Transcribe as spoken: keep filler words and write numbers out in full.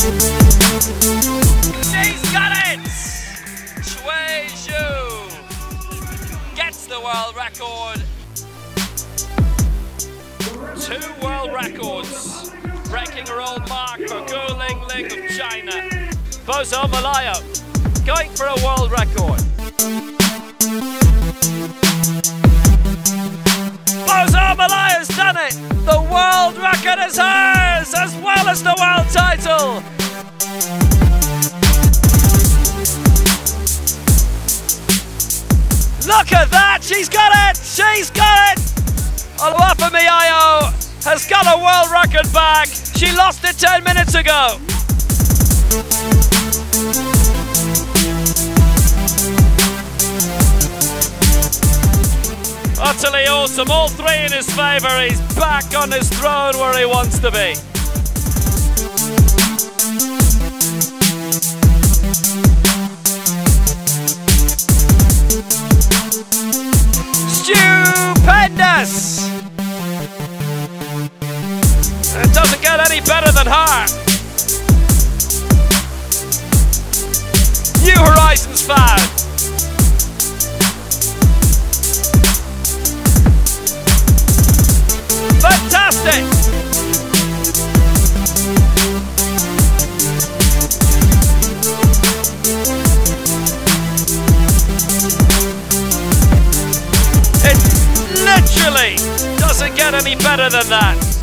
She's got it! Shui Zhu gets the world record. Two world records, breaking her old mark for Gu Ling Ling of China. Bozo Malayo going for a world record. Bozo Malayo's done it! The world record is hers, as well as the world title! Look at that! She's got it! She's got it! Oluwafemiayo has got a world record back. She lost it ten minutes ago. Utterly awesome, all three in his favour. He's back on his throne where he wants to be. Stupendous! It doesn't get any better than her. New Horizons found. Fantastic! It literally doesn't get any better than that.